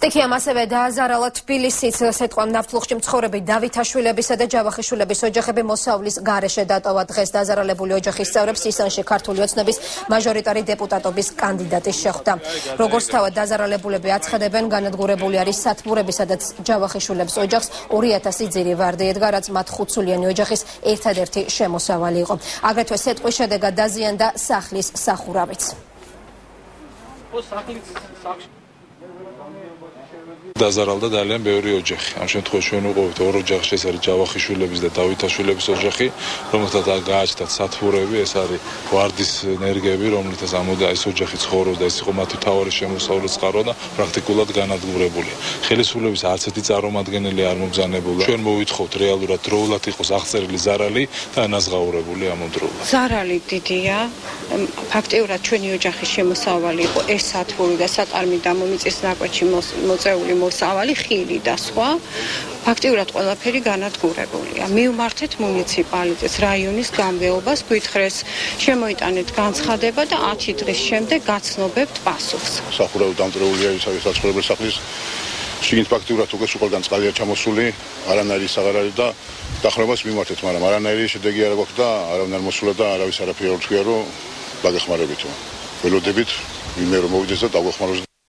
სტიქიამ ასევე დააზარალა თბილისის სიტყვა ნავთლუღში მცხოვრები დავითაშვილებისა და ჯავახიშვილების ოჯახები მოსავლის გარეშე დატოვა დღეს დაზარალებული ოჯახის წევრებს ისანში ქართული ოცნების მაჟორიტარი დეპუტატობის კანდიდატის შეხვდა. Როგორც თავად დაზარალებულები აცხადებენ, განადგურებული არის სათბურები, სადაც ჯავახიშვილების ოჯახს 2000 ძირი ვარდი ედგა, რაც მათ 5-სულიანი ოჯახის ერთადერთი შემოსავალი იყო. Აგრეთვე სიტყვის შედეგად დაზიანდა სახლის სახურავიც. დაზარალდა ძალიან ბევრი ოჯახი. Ამ შემთხვევაში ჩვენ ვუყურებთ ორ ოჯახში, ეს არის ჯავახიშვილების და დავითაშვილების ოჯახი, რომელთაც გააჩნდათ სათბურები, ეს არის ვარდის ენერგიები, რომლითაც ამოდა ეს ოჯახი ცხოვრობდა, ეს იყო მათი მთავარი შემოსავლის წყარო და პრაქტიკულად განადგურებულია. ხელისუფლების არც ერთი წარმომადგენელი არ მობრძანებულა. ჩვენ მოვითხოვთ რეალურად დროულად იყოს აღწერილი ზარალი და ანაზღაურებული ამავდროულად. ზარალი დიდია. ფაქტიურად ჩვენი ოჯახის შემოსავალი იყო ეს სათბური და საკარმი და მომიწის ნაკვეთში მოწეული მოსავალი, ხილი და სხვა. ფაქტიურად ყველაფერი განადგურებულია. მივმართეთ მუნიციპალიტეტს, რაიონის გამგეობას, გვითხრეს შემოიტანეთ განცხადება და 10 დღის შემდეგ გაცნობებთ პასუხს. სახურავი დამწრეულია საცხოვრებელი სახლის შიგნით ფაქტიურად უკვე ყველგან წყალია ჩამოსული, არანაირი აღარ არის და დახმარებას მივმართეთ, მაგრამ არანაირი შედეგი არ გვაქვს და არავინ არ მოსულა და არავის არაფერი არ თქვია, რომ დაგეხმარებით. ველოდებით ვინმე რომ მოვიდეს და დაგვეხმაროს.